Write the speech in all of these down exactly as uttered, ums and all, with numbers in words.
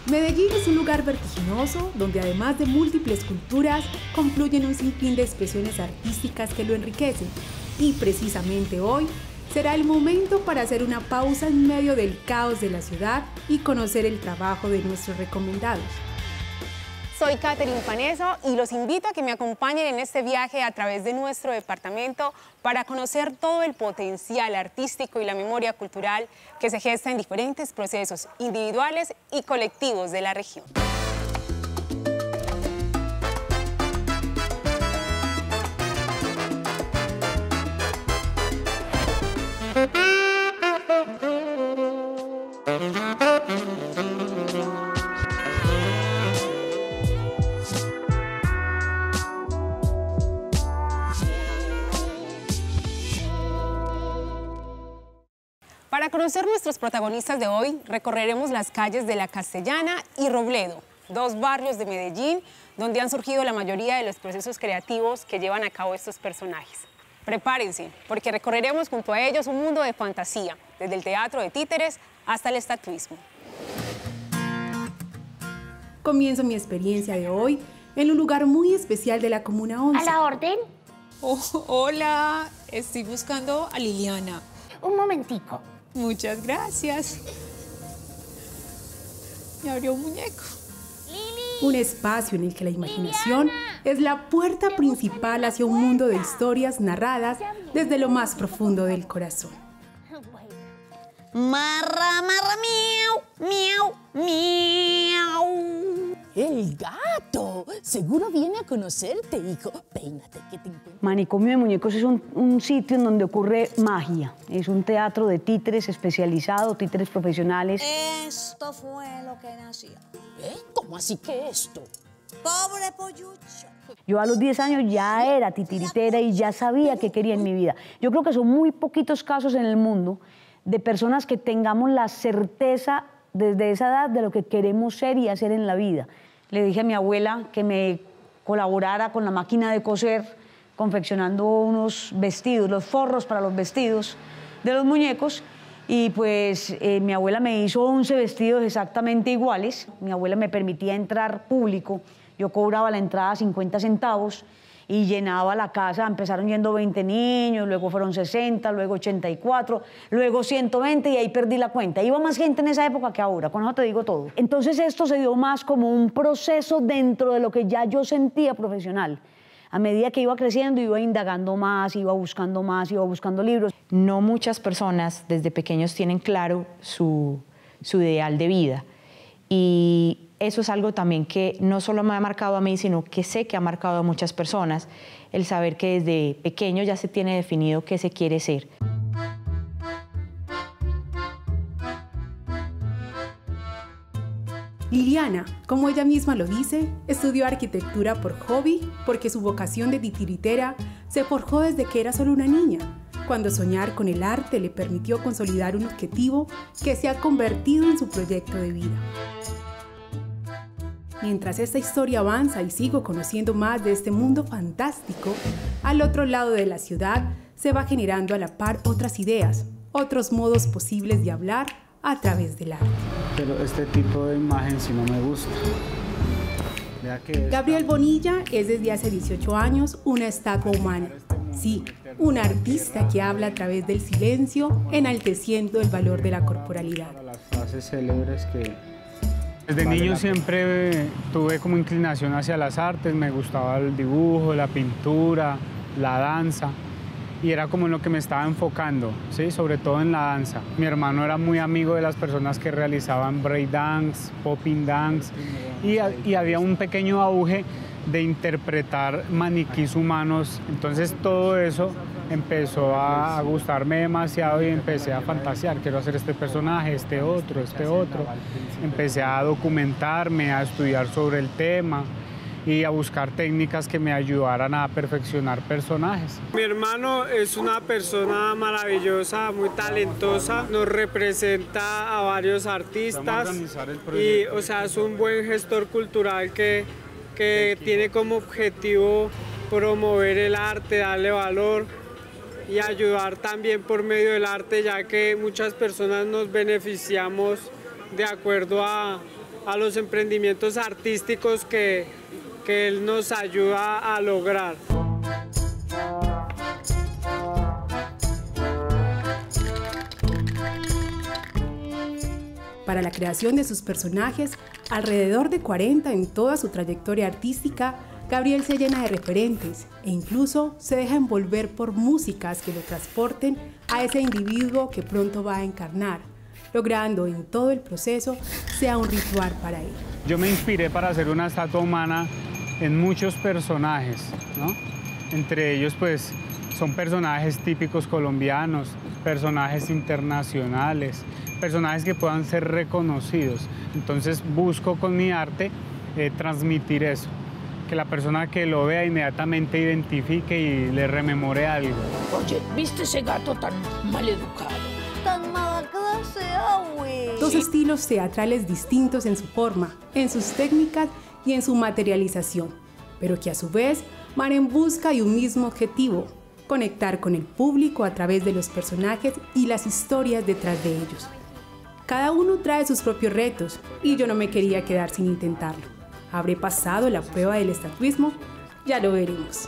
Medellín es un lugar vertiginoso donde además de múltiples culturas confluyen un sinfín de expresiones artísticas que lo enriquecen. Y precisamente hoy será el momento para hacer una pausa en medio del caos de la ciudad y conocer el trabajo de nuestros recomendados. Soy Catherine Paneso y los invito a que me acompañen en este viaje a través de nuestro departamento para conocer todo el potencial artístico y la memoria cultural que se gesta en diferentes procesos individuales y colectivos de la región. Para conocer nuestros protagonistas de hoy, recorreremos las calles de La Castellana y Robledo, dos barrios de Medellín donde han surgido la mayoría de los procesos creativos que llevan a cabo estos personajes. Prepárense, porque recorreremos junto a ellos un mundo de fantasía, desde el teatro de títeres hasta el estatuismo. Comienzo mi experiencia de hoy en un lugar muy especial de la Comuna once. ¿A la orden? Oh, hola, estoy buscando a Liliana. Un momentico. Muchas gracias. Me abrió un muñeco. Lili. Un espacio en el que la imaginación es la puerta principal hacia un mundo de historias narradas desde lo más profundo del corazón. Marra, marra, miau, miau, miau. ¡El gato! Seguro viene a conocerte, hijo. Peínate, que te encuentro. Manicomio de Muñecos es un, un sitio en donde ocurre magia. Es un teatro de títeres especializado, títeres profesionales. Esto fue lo que nació. ¿Eh? ¿Cómo así que esto? Pobre pollucho. Yo a los diez años ya era titiritera y ya sabía qué quería en mi vida. Yo creo que son muy poquitos casos en el mundo de personas que tengamos la certeza desde esa edad de lo que queremos ser y hacer en la vida. Le dije a mi abuela que me colaborara con la máquina de coser, confeccionando unos vestidos, los forros para los vestidos de los muñecos, y pues eh, mi abuela me hizo once vestidos exactamente iguales. Mi abuela me permitía entrar público, yo cobraba la entrada cincuenta centavos, y llenaba la casa. Empezaron yendo veinte niños, luego fueron sesenta, luego ochenta y cuatro, luego ciento veinte y ahí perdí la cuenta. Iba más gente en esa época que ahora, con eso te digo todo. Entonces esto se dio más como un proceso dentro de lo que ya yo sentía profesional. A medida que iba creciendo, iba indagando más, iba buscando más, iba buscando libros. No muchas personas desde pequeños tienen claro su, su ideal de vida. Y eso es algo también que no solo me ha marcado a mí, sino que sé que ha marcado a muchas personas, el saber que desde pequeño ya se tiene definido qué se quiere ser. Liliana, como ella misma lo dice, estudió arquitectura por hobby porque su vocación de titiritera se forjó desde que era solo una niña, cuando soñar con el arte le permitió consolidar un objetivo que se ha convertido en su proyecto de vida. Mientras esta historia avanza y sigo conociendo más de este mundo fantástico, al otro lado de la ciudad se va generando a la par otras ideas, otros modos posibles de hablar a través del arte. Pero este tipo de imagen sí no me gusta. Vea que esta... Gabriel Bonilla es desde hace dieciocho años una estatua humana. Sí, un artista que habla a través del silencio, enalteciendo el valor de la corporalidad. Las frases célebres que... Desde niño siempre tuve como inclinación hacia las artes, me gustaba el dibujo, la pintura, la danza, y era como en lo que me estaba enfocando, ¿sí? Sobre todo en la danza. Mi hermano era muy amigo de las personas que realizaban breakdance, popping dance, y, y había un pequeño auge de interpretar maniquís humanos, entonces todo eso empezó a gustarme demasiado y empecé a fantasear, quiero hacer este personaje, este otro, este otro. Empecé a documentarme, a estudiar sobre el tema y a buscar técnicas que me ayudaran a perfeccionar personajes. Mi hermano es una persona maravillosa, muy talentosa, nos representa a varios artistas y, o sea, es un buen gestor cultural que, que tiene como objetivo promover el arte, darle valor y ayudar también por medio del arte, ya que muchas personas nos beneficiamos de acuerdo a, a los emprendimientos artísticos que, que él nos ayuda a lograr. Para la creación de sus personajes, alrededor de cuarenta en toda su trayectoria artística, Gabriel se llena de referentes e incluso se deja envolver por músicas que lo transporten a ese individuo que pronto va a encarnar, logrando en todo el proceso sea un ritual para él. Yo me inspiré para hacer una estatua humana en muchos personajes, ¿no? Entre ellos, pues, son personajes típicos colombianos, personajes internacionales, personajes que puedan ser reconocidos. Entonces busco con mi arte eh, transmitir eso, que la persona que lo vea inmediatamente identifique y le rememore algo. Oye, ¿viste ese gato tan maleducado? Tan mala clase, güey. Dos estilos teatrales distintos en su forma, en sus técnicas y en su materialización, pero que a su vez van en busca de un mismo objetivo: conectar con el público a través de los personajes y las historias detrás de ellos. Cada uno trae sus propios retos y yo no me quería quedar sin intentarlo. ¿Habré pasado la prueba del estatuismo? Ya lo veremos.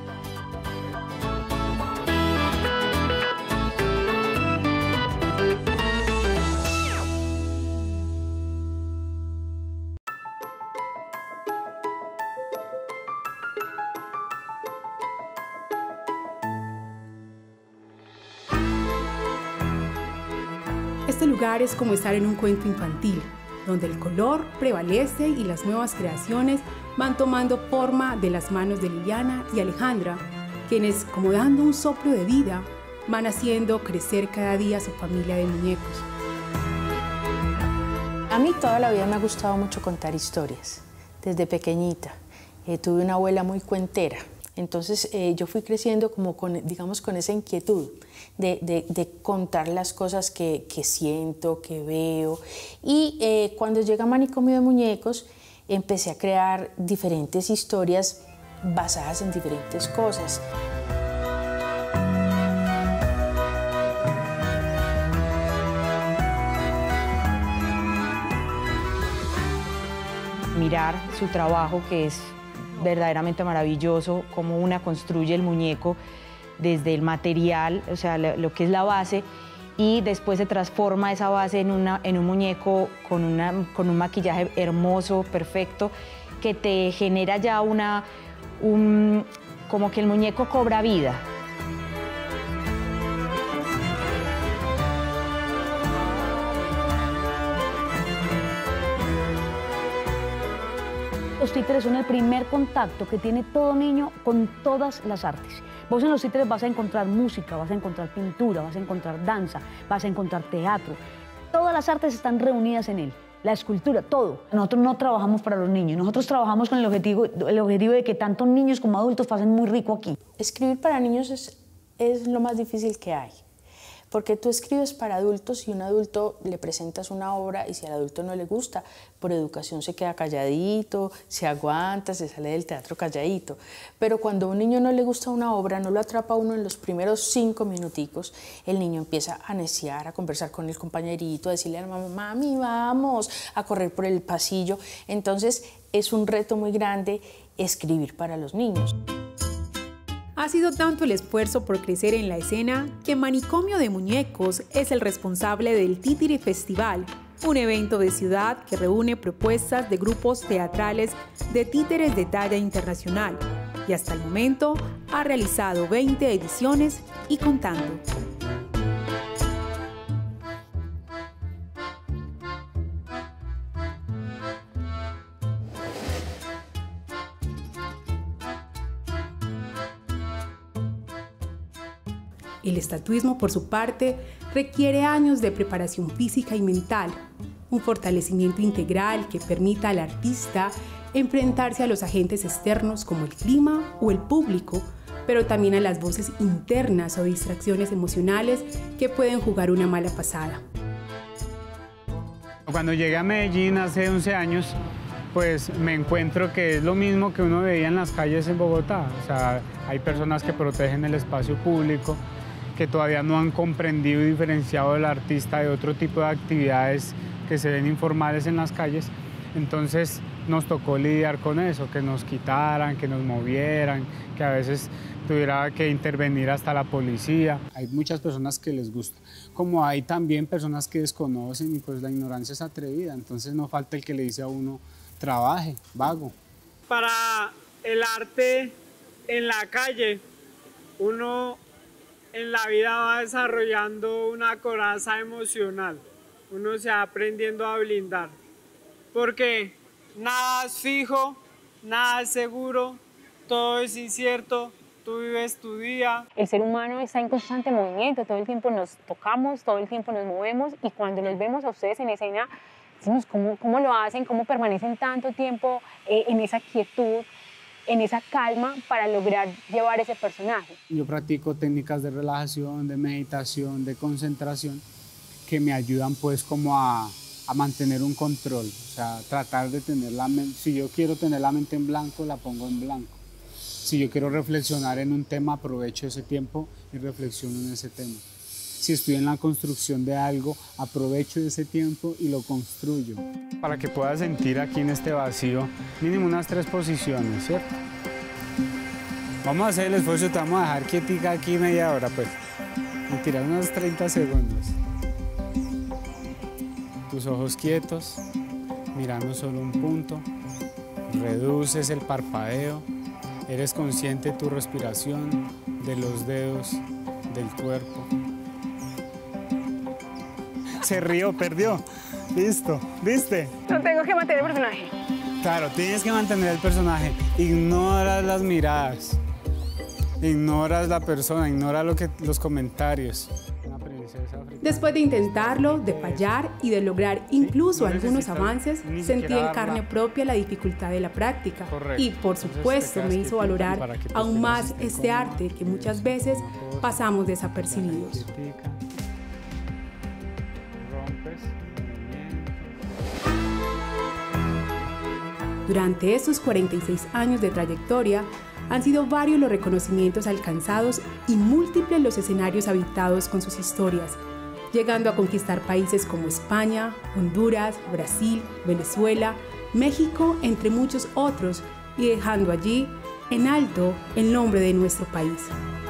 Este lugar es como estar en un cuento infantil, donde el color prevalece y las nuevas creaciones van tomando forma de las manos de Liliana y Alejandra, quienes, como dando un soplo de vida, van haciendo crecer cada día su familia de muñecos. A mí toda la vida me ha gustado mucho contar historias, desde pequeñita. Eh, tuve una abuela muy cuentera. Entonces eh, yo fui creciendo como con, digamos, con esa inquietud de, de, de contar las cosas que, que siento, que veo. Y eh, cuando llega Manicomio de Muñecos, empecé a crear diferentes historias basadas en diferentes cosas. Mirar su trabajo, que es verdaderamente maravilloso, cómo una construye el muñeco desde el material, o sea, lo, lo que es la base, y después se transforma esa base en, una, en un muñeco con, una, con un maquillaje hermoso, perfecto, que te genera ya una, un, como que el muñeco cobra vida. Los títeres son el primer contacto que tiene todo niño con todas las artes. Vos en los títeres vas a encontrar música, vas a encontrar pintura, vas a encontrar danza, vas a encontrar teatro. Todas las artes están reunidas en él. La escultura, todo. Nosotros no trabajamos para los niños, nosotros trabajamos con el objetivo, el objetivo de que tanto niños como adultos pasen muy rico aquí. Escribir para niños es, es lo más difícil que hay. Porque tú escribes para adultos y un adulto le presentas una obra y si al adulto no le gusta, por educación se queda calladito, se aguanta, se sale del teatro calladito. Pero cuando a un niño no le gusta una obra, no lo atrapa uno en los primeros cinco minuticos, el niño empieza a neciar, a conversar con el compañerito, a decirle a la mamá, mami, vamos, a correr por el pasillo. Entonces es un reto muy grande escribir para los niños. Ha sido tanto el esfuerzo por crecer en la escena que Manicomio de Muñecos es el responsable del Títere Festival, un evento de ciudad que reúne propuestas de grupos teatrales de títeres de talla internacional y hasta el momento ha realizado veinte ediciones y contando. El estatuismo, por su parte, requiere años de preparación física y mental, un fortalecimiento integral que permita al artista enfrentarse a los agentes externos como el clima o el público, pero también a las voces internas o distracciones emocionales que pueden jugar una mala pasada. Cuando llegué a Medellín hace once años, pues me encuentro que es lo mismo que uno veía en las calles en Bogotá. O sea, hay personas que protegen el espacio público, que todavía no han comprendido y diferenciado al artista de otro tipo de actividades que se ven informales en las calles, Entonces nos tocó lidiar con eso, que nos quitaran, que nos movieran, que a veces tuviera que intervenir hasta la policía. Hay muchas personas que les gusta, como hay también personas que desconocen y pues la ignorancia es atrevida, entonces no falta el que le dice a uno, trabaje, vago. Para el arte en la calle, uno en la vida va desarrollando una coraza emocional, uno se va aprendiendo a blindar, porque nada es fijo, nada es seguro, todo es incierto, tú vives tu día. El ser humano está en constante movimiento, todo el tiempo nos tocamos, todo el tiempo nos movemos y cuando los vemos a ustedes en escena, decimos cómo, cómo lo hacen, cómo permanecen tanto tiempo eh, en esa quietud, en esa calma para lograr llevar ese personaje. Yo practico técnicas de relajación, de meditación, de concentración que me ayudan pues como a, a mantener un control, o sea, tratar de tener la mente, si yo quiero tener la mente en blanco, la pongo en blanco. Si yo quiero reflexionar en un tema, aprovecho ese tiempo y reflexiono en ese tema. Si estoy en la construcción de algo, aprovecho ese tiempo y lo construyo. Para que puedas sentir aquí en este vacío, mínimo unas tres posiciones, ¿cierto? Vamos a hacer el esfuerzo, te vamos a dejar quietica aquí media hora, pues. Y tirar unos treinta segundos. Tus ojos quietos, mirando solo un punto. Reduces el parpadeo. Eres consciente de tu respiración, de los dedos, del cuerpo. Se rió, perdió. Listo, ¿viste? No tengo que mantener el personaje. Claro, tienes que mantener el personaje. Ignoras las miradas. Ignoras la persona, ignora lo que, los comentarios. Después de intentarlo, de fallar y de lograr incluso algunos avances, sentí en carne propia la dificultad de la práctica. Y por supuesto me hizo valorar aún más este arte que muchas veces pasamos desapercibidos. Durante estos cuarenta y seis años de trayectoria, han sido varios los reconocimientos alcanzados y múltiples los escenarios habitados con sus historias, llegando a conquistar países como España, Honduras, Brasil, Venezuela, México, entre muchos otros, y dejando allí en alto el nombre de nuestro país.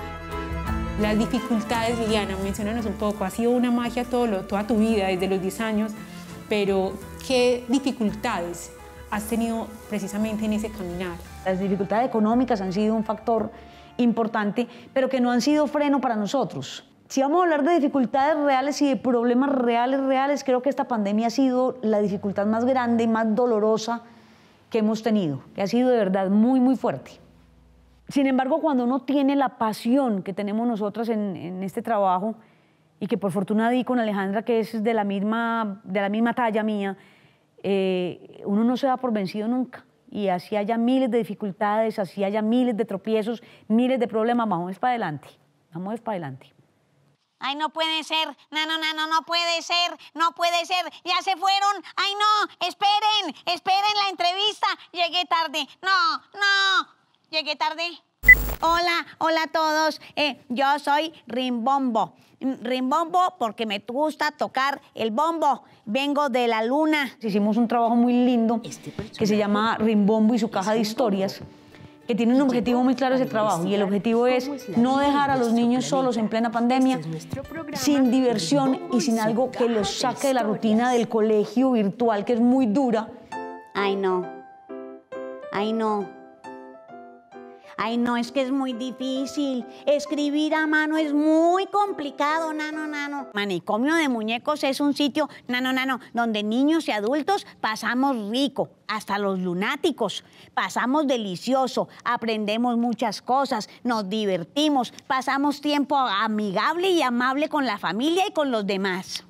Las dificultades, Liliana, menciónanos un poco, ha sido una magia todo lo, toda tu vida, desde los diez años, pero ¿qué dificultades has tenido precisamente en ese caminar? Las dificultades económicas han sido un factor importante, pero que no han sido freno para nosotros. Si vamos a hablar de dificultades reales y de problemas reales, reales, creo que esta pandemia ha sido la dificultad más grande y más dolorosa que hemos tenido, que ha sido de verdad muy, muy fuerte. Sin embargo, cuando uno tiene la pasión que tenemos nosotras en, en este trabajo, y que por fortuna di con Alejandra, que es de la misma, de la misma talla mía, eh, uno no se da por vencido nunca. Y así haya miles de dificultades, así haya miles de tropiezos, miles de problemas, vamos para adelante, vamos para adelante. Ay, no puede ser, nano, nano, no puede ser, no puede ser, ya se fueron, ay, no, esperen, esperen la entrevista, llegué tarde, no, no, llegué tarde. Hola, hola a todos, eh, yo soy Rimbombo, Rimbombo porque me gusta tocar el bombo, vengo de la luna. Hicimos un trabajo muy lindo que se llama Rimbombo y su caja de historias, que tiene un objetivo muy claro ese trabajo, y el objetivo es no dejar a los niños solos en plena pandemia, sin diversión y sin algo que los saque de la rutina del colegio virtual, que es muy dura. Ay, no, ay, no. Ay, no, es que es muy difícil. Escribir a mano es muy complicado, nano, nano. Manicomio de Muñecos es un sitio, nano, nano, donde niños y adultos pasamos rico, hasta los lunáticos. Pasamos delicioso, aprendemos muchas cosas, nos divertimos, pasamos tiempo amigable y amable con la familia y con los demás.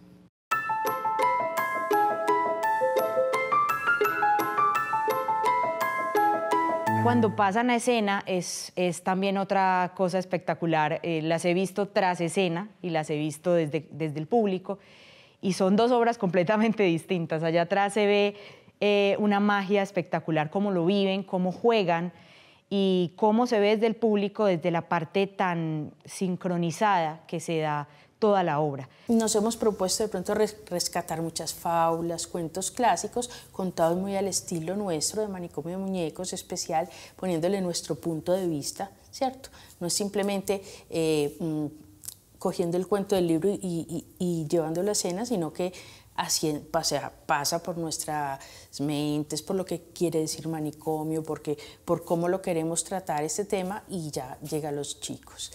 Cuando pasan a escena es, es también otra cosa espectacular. Eh, las he visto tras escena y las he visto desde, desde el público, y son dos obras completamente distintas. Allá atrás se ve eh, una magia espectacular, cómo lo viven, cómo juegan y cómo se ve desde el público, desde la parte tan sincronizada que se da toda la obra. Nos hemos propuesto de pronto res rescatar muchas fábulas, cuentos clásicos, contados muy al estilo nuestro de Manicomio de Muñecos, especial, poniéndole nuestro punto de vista, ¿cierto? No es simplemente eh, mm, cogiendo el cuento del libro y, y, y llevándolo a escena, sino que así pasa, pasa por nuestras mentes, por lo que quiere decir manicomio, porque, por cómo lo queremos tratar este tema, y ya llega a los chicos.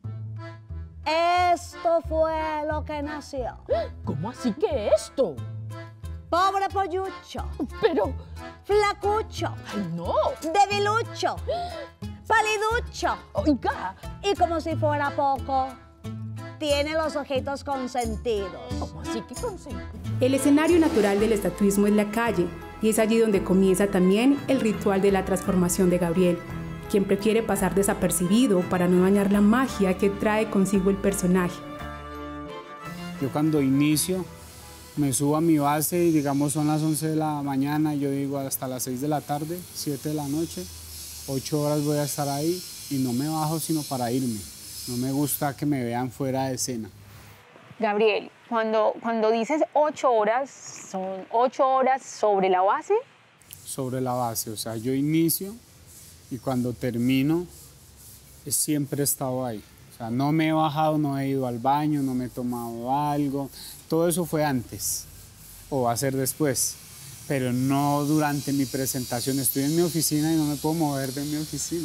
Esto fue lo que nació. ¿Cómo así que esto? Pobre pollucho. Pero... flacucho. ¡Ay, no! Debilucho. Paliducho. Oiga. Y como si fuera poco, tiene los ojitos consentidos. ¿Cómo así que consentidos? El escenario natural del estatuismo es la calle, y es allí donde comienza también el ritual de la transformación de Gabriel, quien prefiere pasar desapercibido para no dañar la magia que trae consigo el personaje. Yo cuando inicio me subo a mi base y digamos son las once de la mañana, yo digo hasta las seis de la tarde, siete de la noche, ocho horas voy a estar ahí y no me bajo sino para irme. No me gusta que me vean fuera de escena. Gabriel, cuando, cuando dices ocho horas, ¿son ocho horas sobre la base? Sobre la base, o sea, yo inicio y cuando termino siempre he estado ahí. O sea, no me he bajado, no he ido al baño, no me he tomado algo. Todo eso fue antes o va a ser después, pero no durante mi presentación. Estoy en mi oficina y no me puedo mover de mi oficina.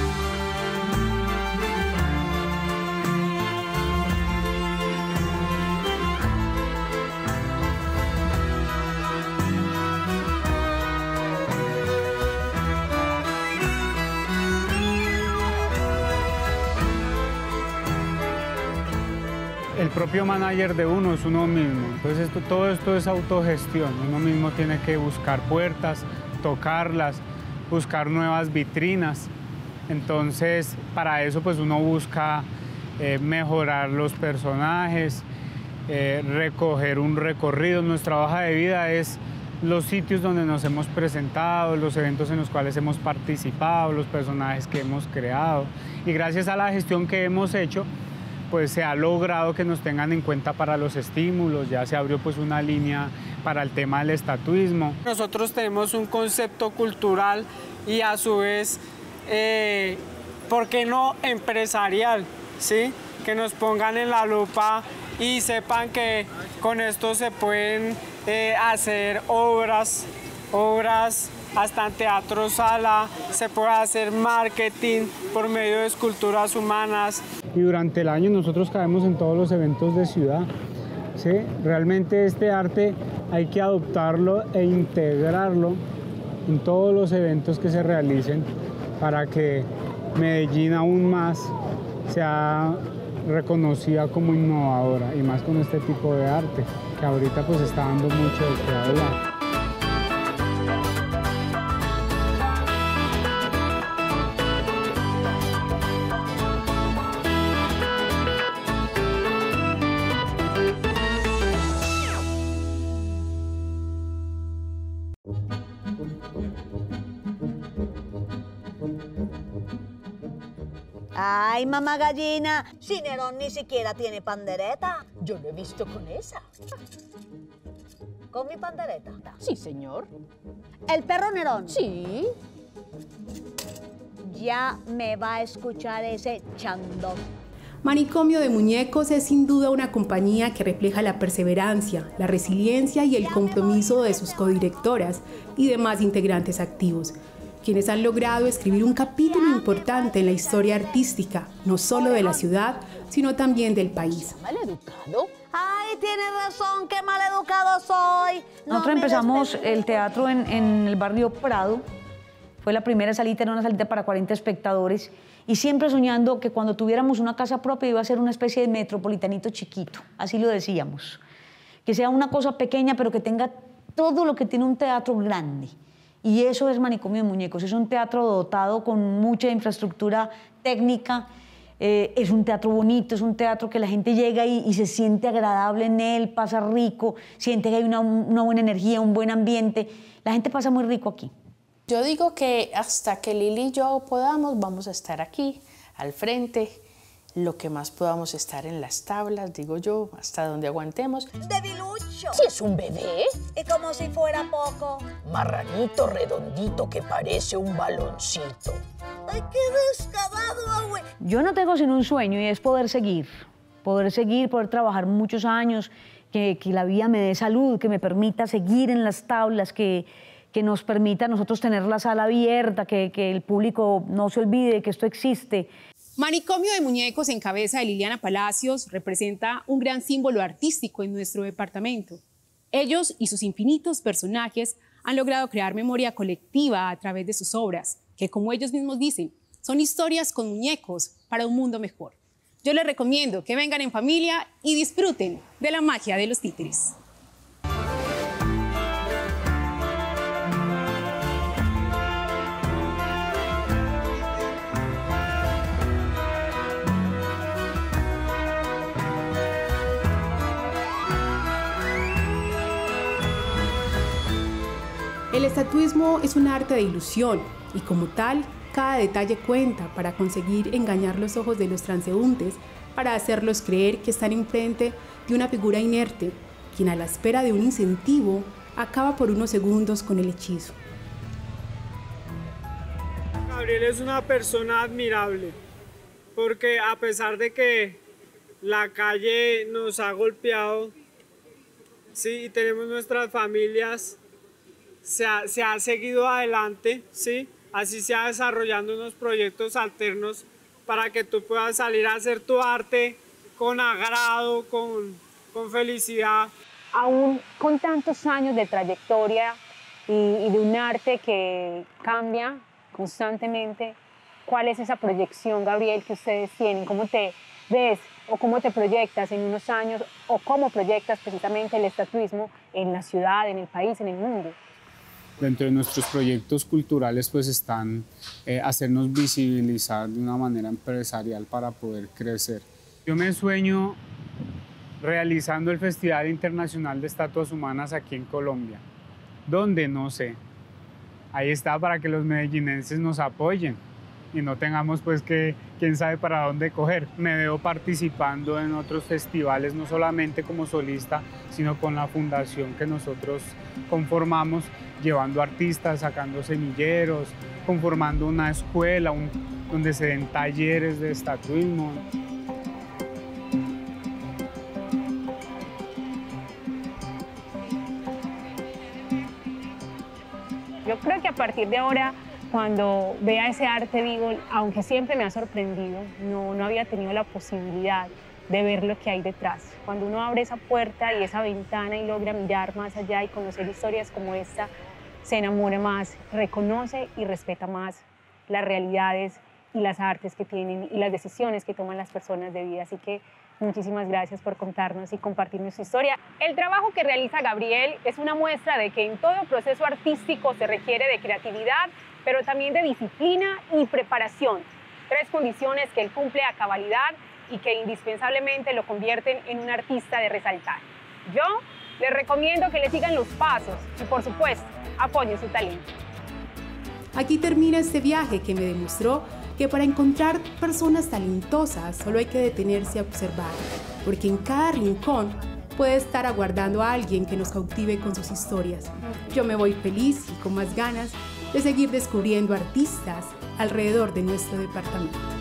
El propio manager de uno es uno mismo, entonces esto, todo esto es autogestión, uno mismo tiene que buscar puertas, tocarlas, buscar nuevas vitrinas, entonces para eso pues uno busca eh, mejorar los personajes, eh, recoger un recorrido. Nuestra hoja de vida es los sitios donde nos hemos presentado, los eventos en los cuales hemos participado, los personajes que hemos creado, y gracias a la gestión que hemos hecho pues se ha logrado que nos tengan en cuenta para los estímulos, ya se abrió pues una línea para el tema del estatuismo. Nosotros tenemos un concepto cultural y a su vez, eh, ¿por qué no empresarial? ¿Sí? Que nos pongan en la lupa y sepan que con esto se pueden eh, hacer obras, obras hasta en teatro sala, se puede hacer marketing por medio de esculturas humanas. Y durante el año nosotros caemos en todos los eventos de ciudad, ¿sí? Realmente este arte hay que adoptarlo e integrarlo en todos los eventos que se realicen para que Medellín aún más sea reconocida como innovadora, y más con este tipo de arte, que ahorita pues está dando mucho de qué hablar. Ay, mamá gallina, si Nerón ni siquiera tiene pandereta. Yo lo he visto con esa. ¿Con mi pandereta? Sí, señor. ¿El perro Nerón? Sí. Ya me va a escuchar ese chandón. Manicomio de Muñecos es sin duda una compañía que refleja la perseverancia, la resiliencia y el compromiso de sus codirectoras y demás integrantes activos, quienes han logrado escribir un capítulo importante en la historia artística, no solo de la ciudad, sino también del país. ¿Maleducado? Ay, tienes razón, qué maleducado soy. No Nosotros me empezamos despeluques. el teatro en, en el barrio Prado. Fue la primera salita, era una salita para cuarenta espectadores. Y siempre soñando que cuando tuviéramos una casa propia iba a ser una especie de metropolitanito chiquito. Así lo decíamos. Que sea una cosa pequeña, pero que tenga todo lo que tiene un teatro grande. Y eso es Manicomio de Muñecos. Es un teatro dotado con mucha infraestructura técnica. Eh, es un teatro bonito, es un teatro que la gente llega y, y se siente agradable en él, pasa rico, siente que hay una, una buena energía, un buen ambiente. La gente pasa muy rico aquí. Yo digo que hasta que Lili y yo podamos, vamos a estar aquí, al frente, lo que más podamos estar en las tablas, digo yo, hasta donde aguantemos. ¡Debilucho! Si es un bebé, Y como si fuera poco. marranito redondito que parece un baloncito. ¡Ay, qué descarado, abue! Yo no tengo sino un sueño y es poder seguir, poder seguir, poder trabajar muchos años, que, que la vida me dé salud, que me permita seguir en las tablas, que, que nos permita a nosotros tener la sala abierta, que, que el público no se olvide que esto existe. Manicomio de Muñecos en cabeza de Liliana Palacios representa un gran símbolo artístico en nuestro departamento. Ellos y sus infinitos personajes han logrado crear memoria colectiva a través de sus obras, que como ellos mismos dicen, son historias con muñecos para un mundo mejor. Yo les recomiendo que vengan en familia y disfruten de la magia de los títeres. El estatuismo es un arte de ilusión y como tal, cada detalle cuenta para conseguir engañar los ojos de los transeúntes, para hacerlos creer que están enfrente de una figura inerte, quien a la espera de un incentivo acaba por unos segundos con el hechizo. Gabriel es una persona admirable, porque a pesar de que la calle nos ha golpeado, sí, y tenemos nuestras familias, se ha, se ha seguido adelante, sí, así se ha desarrollando unos proyectos alternos para que tú puedas salir a hacer tu arte con agrado, con, con felicidad. Aún con tantos años de trayectoria y, y de un arte que cambia constantemente, ¿cuál es esa proyección, Gabriel, que ustedes tienen? ¿Cómo te ves o cómo te proyectas en unos años o cómo proyectas precisamente el estatuismo en la ciudad, en el país, en el mundo? Dentro de nuestros proyectos culturales pues están eh, hacernos visibilizar de una manera empresarial para poder crecer. Yo me sueño realizando el Festival Internacional de Estatuas Humanas aquí en Colombia, donde no sé, ahí está para que los medellinenses nos apoyen y no tengamos pues que, quién sabe para dónde coger. Me veo participando en otros festivales, no solamente como solista, sino con la fundación que nosotros conformamos, llevando artistas, sacando semilleros, conformando una escuela un, donde se den talleres de estatuismo. Yo creo que a partir de ahora, cuando vea ese arte vivo, aunque siempre me ha sorprendido, no, no había tenido la posibilidad de ver lo que hay detrás. Cuando uno abre esa puerta y esa ventana y logra mirar más allá y conocer historias como esta, se enamora más, reconoce y respeta más las realidades y las artes que tienen y las decisiones que toman las personas de vida. Así que muchísimas gracias por contarnos y compartirnos su historia. El trabajo que realiza Gabriel es una muestra de que en todo proceso artístico se requiere de creatividad, pero también de disciplina y preparación. Tres condiciones que él cumple a cabalidad y que indispensablemente lo convierten en un artista de resaltar. Yo les recomiendo que le sigan los pasos y, por supuesto, apoyen su talento. Aquí termina este viaje que me demostró que para encontrar personas talentosas solo hay que detenerse a observar, porque en cada rincón puede estar aguardando a alguien que nos cautive con sus historias. Yo me voy feliz y con más ganas de seguir descubriendo artistas alrededor de nuestro departamento.